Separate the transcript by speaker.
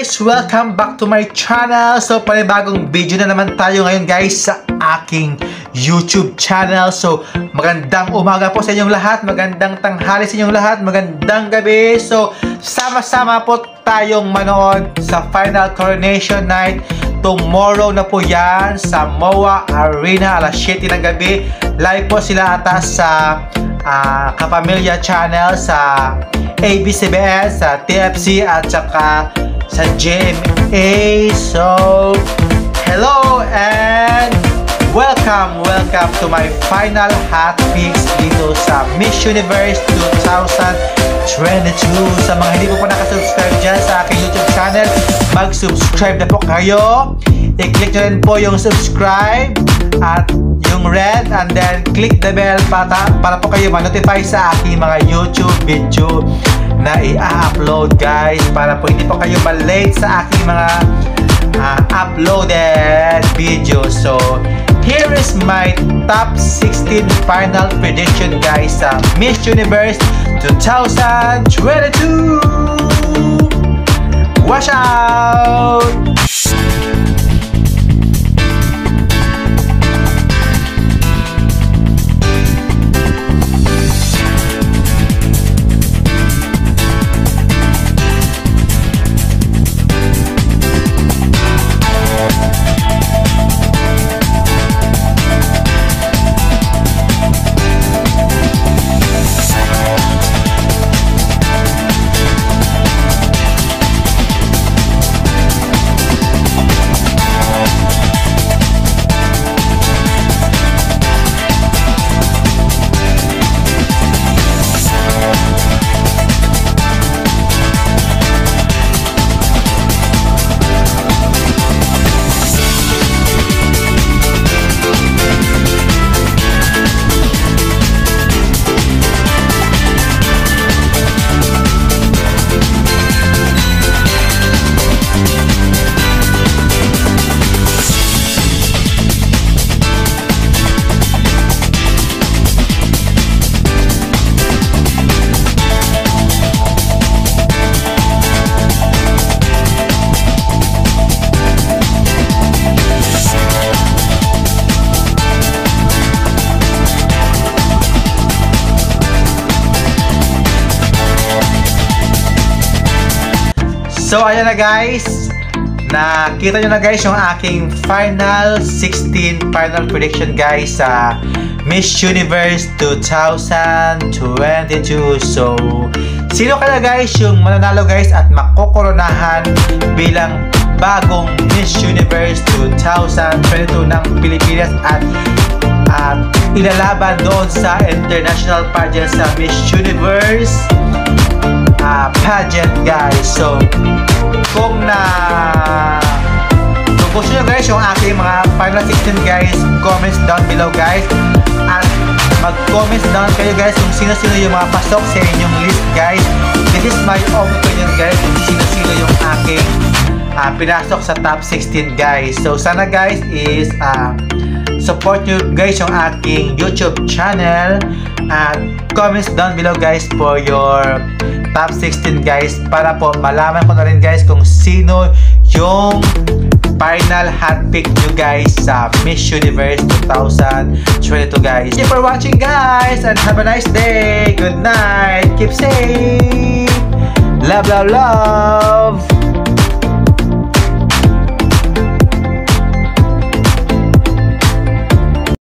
Speaker 1: guys! Welcome back to my channel. So, panibagong video na naman tayo ngayon guys sa aking YouTube channel. So, magandang umaga po sa inyong lahat. Magandang tanghali sa inyong lahat. Magandang gabi. So, sama-sama po tayong manood sa Final Coronation Night. Tomorrow na po yan sa MOA Arena, alas 7 ng gabi. Live po sila ata sa Kapamilya Channel, sa ABS-CBN, sa TFC at saka sa GMA. So, hello and welcome to my final hot picks dito sa Miss Universe 2022. Sa mga hindi po pa nakasubscribe dyan sa aking YouTube channel, mag-subscribe na po kayo. I-click nyo rin po yung subscribe at yung red, and then click the bell para po kayo ma-notify sa aking mga YouTube video na i-upload guys, para po hindi po kayo ma-late sa aking mga uploaded videos. So, here is my top 16 final prediction guys sa Miss Universe 2022. Watch out! So, ayan na guys. Nakita nyo na guys yung aking final 16 final prediction guys sa Miss Universe 2022. So, sino kaya guys yung mananalo guys at makokoronahan bilang bagong Miss Universe 2022 ng Pilipinas at ilalaban doon sa international pageant sa Miss Universe pageant guys. So, kung gusto nyo guys yung aking mga final 16 guys, comments down below guys, at mag-comments down kayo guys kung sino-sino yung mga pasok sa inyong list guys. This is my own opinion guys kung sino-sino yung aking pinasok sa top 16 guys. So sana guys is support nyo guys yung aking YouTube channel at comments down below guys for your top 16 guys, para po malaman ko na rin guys kung sino yung final hot pick nyo guys sa Miss Universe 2022 guys. Thank you for watching guys and have a nice day. Good night. Keep safe. Love, love, love.